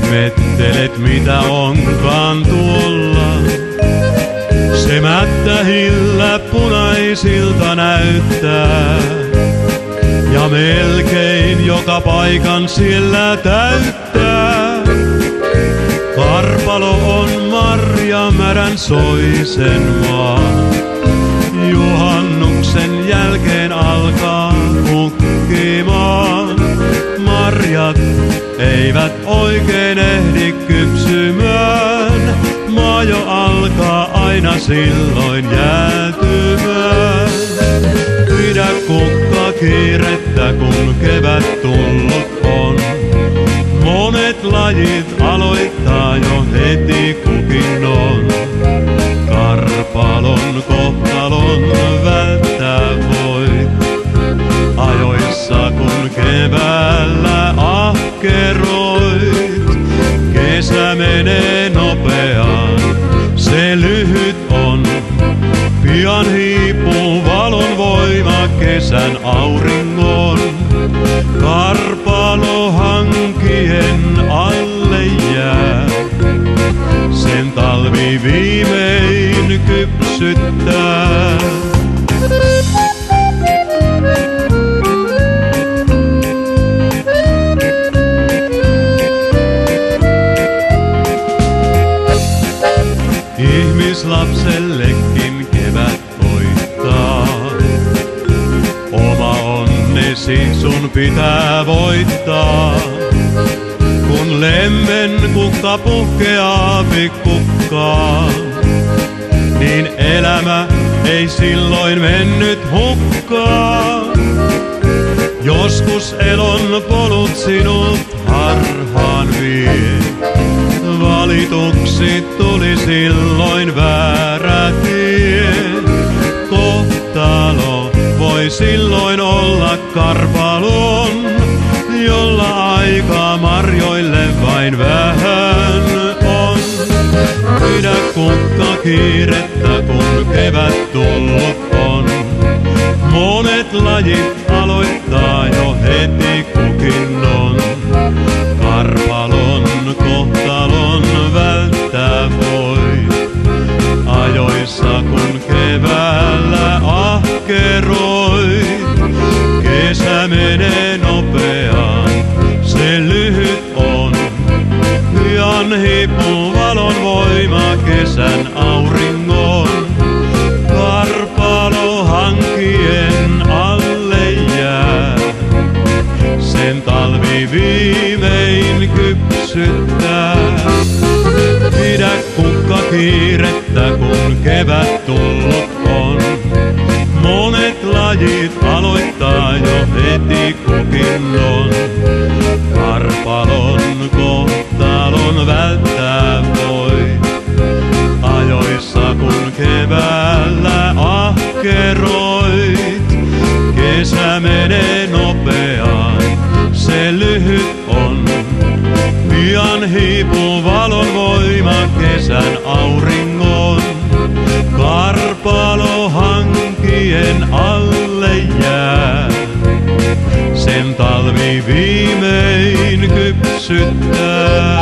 Ihmettelet mitä onkaan tuolla. Se mättähillä punaisilta näyttää. Ja melkein joka paikan siellä täyttää. Karpalo on marjamärän soisen maa. Juhannuksen jälkeen alkaa kukkimaan. Marjat eivät oikein ehdi kypsymään. Maa jo alkaa aina silloin jäätymään. Pidä kukka kiirettä kun kevät tullut on. Monet lajit aloittaa jo heti kukinnon. Karpalon kohtalon välttää voit. Ajoissa kun keväällä ahkeroit. Kesä menee nopeaan, se lyhyt on. Pian hiipuu valon voima kesän auringon. Karpalo hankien alle jää. Sen talvi viimein kypsyttää. Ihmislapsellekin kevät voittaa. Oma onnesi sun pitää voittaa. Kun lemmen kukka puhkeaa pikkukkaan, niin elämä ei silloin mennyt hukkaan. Joskus elon polut sinut harhaan vie. Valituksi tuli silloin väärä tie. Kohtalo voi silloin olla karpalon, jolla aikaa marjoille vain vähän on. Pidä kukka kiirettä kun kevät tullut on. Monet lajit aloittaa jo heti kukinnon. Karpalon kohtalon välttää voit. Ajoissa kun keväällä ahkeroit. Kesä menee nopeaan, se lyhyt on. Pian hiipuu valon voima kesän auringon. Karpalo hankien alle jää. Sen talvi viimein kypsyttää. Pidä kukka kiirettä kun kevät tullut on. Monet lajit aloittaa jo heti kukinnon. Karpalon kohtalon välttää voit. Ajoissa kun keväällä ahkeroit. Kesä menee nopeaan, se lyhyt on. Pian hiipuu valon voima kesän auringon. Karpalo hankien alle jää. Sen talvi viimein kypsyttää.